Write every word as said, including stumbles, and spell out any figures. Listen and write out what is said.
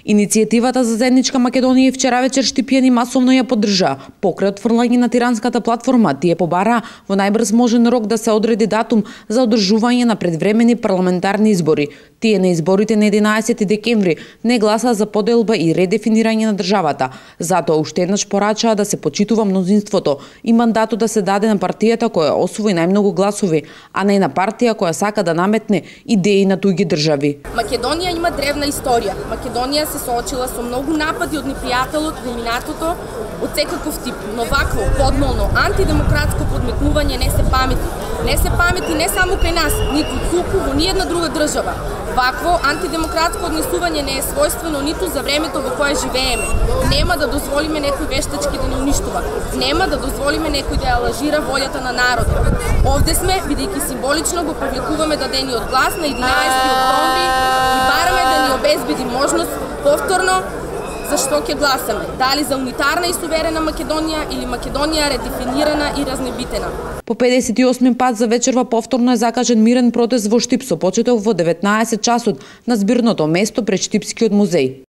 Иницијативата за заедничка Македонија и вчера вечер Штипјани масовно ја поддржаа. Покрај отфрлање на тиранската платформа, тие побараа во најбрз можен рок да се одреди датум за одржување на предвремени парламентарни избори. Тие на изборите на единаесети декември не гласаа за поделба и редефинирање на државата. Затоа уште еднаш порачаа да се почитува мнозинството и мандатот да се даде на партијата која освои најмногу гласови, а не на партија која сака да наметне идеи на туѓи држави. Македонија има древна историја. Македонија се соочила со многу напади од непријателот во минатото од секаков тип, но вакво подмолно антидемократско подметнување не се памети. Не се памети не само кај нас, ниту туку во ниедна друга држава. Вакво антидемократско однесување не е својствено ниту за времето во кое живееме. Нема да дозволиме некој вештачки да ни уништува. Нема да дозволиме некој да ја лажира волјата на народот. Овде сме, бидејќи символично го повлекуваме дадениот глас на единаесети октомври и бараме да ни обезбеди можност повторно за што ќе гласаме. Дали за унитарна и суверена Македонија или Македонија редефинирана и разнебитена. По педесет и осми пат за вечерва повторно е закажен мирен протест во Штип со почеток во деветнаесет часот на збирното место пред Штипскиот музеј.